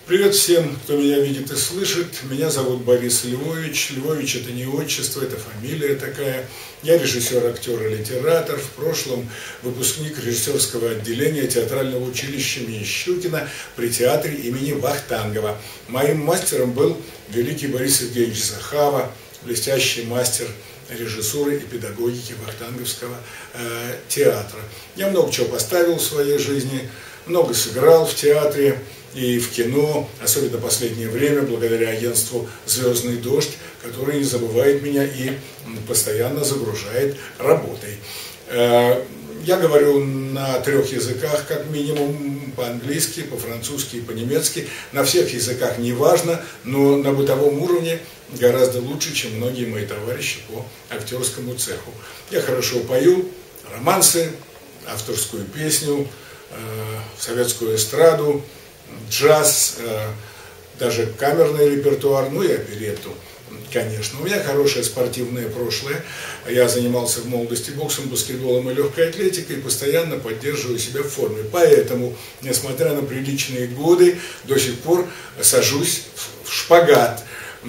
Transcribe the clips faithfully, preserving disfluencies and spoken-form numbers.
Привет всем, кто меня видит и слышит. Меня зовут Борис Львович. Львович — это не отчество, это фамилия такая. Я режиссер, актер и литератор. В прошлом выпускник режиссерского отделения театрального училища имени Щукина при театре имени Вахтангова. Моим мастером был великий Борис Евгеньевич Захава, блестящий мастер режиссуры и педагогики Вахтанговского э, театра. Я много чего поставил в своей жизни, много сыграл в театре и в кино, особенно в последнее время, благодаря агентству «Звездный дождь», который не забывает меня и постоянно загружает работой. Э, я говорю на трех языках, как минимум, по-английски, по-французски и по-немецки. На всех языках не важно, но на бытовом уровне гораздо лучше, чем многие мои товарищи по актерскому цеху. Я хорошо пою романсы, авторскую песню, э, советскую эстраду, джаз, э, даже камерный репертуар, ну и оперетту, конечно. У меня хорошее спортивное прошлое. Я занимался в молодости боксом, баскетболом и легкой атлетикой, и постоянно поддерживаю себя в форме. Поэтому, несмотря на приличные годы, до сих пор сажусь в шпагат.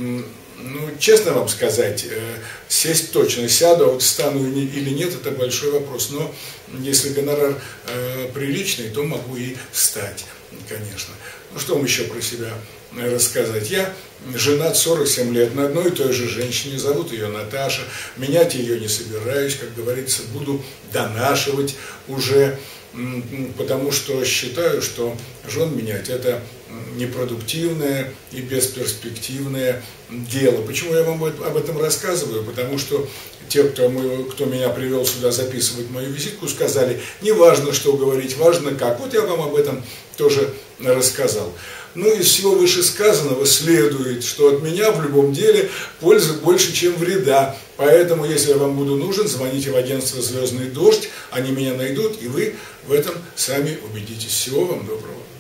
Ну, честно вам сказать, сесть точно сяду, а вот встану или нет, это большой вопрос. Но если гонорар э, приличный, то могу и встать, конечно. Ну, что вам еще про себя рассказать? Я женат сорок семь лет на одной и той же женщине, зовут ее Наташа. Менять ее не собираюсь, как говорится, буду донашивать уже, потому что считаю, что жен менять — это непродуктивное и бесперспективное дело. Почему я вам об этом рассказываю? Потому что те, кто, мы, кто меня привел сюда записывать мою визитку, сказали: не важно, что говорить, важно как. Вот я вам об этом тоже рассказал. Ну, из всего вышесказанного следует, что от меня в любом деле пользы больше, чем вреда. Поэтому, если я вам буду нужен, звоните в агентство «Звездный дождь», они меня найдут, и вы в этом сами убедитесь. Всего вам доброго.